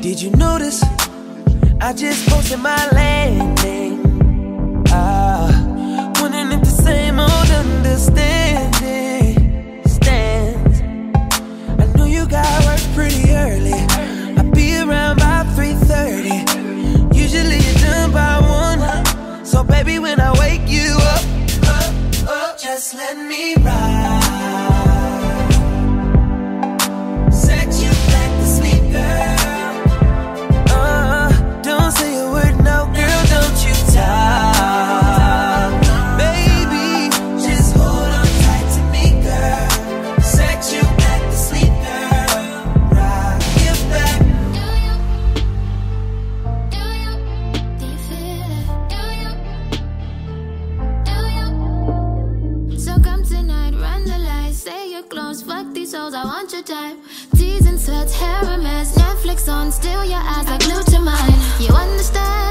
Did you notice? I just posted my landing. Wondering if the same old understanding stands. I know you got work pretty early. I'll be around by 3:30. Usually you're done by 1. So baby, when I wake you up, just let me ride. Set you back to sleep, girl. Don't say a word, no, girl, don't you talk. Baby, just hold on tight to me, girl. Set you back to sleep, girl. Rock you back. Do you feel it? So come tonight, run the lights, say you're close, fuck these hoes, I want your time. Teas and sweats, hair a mess, Netflix on, still your eyes are glued to mine. You understand?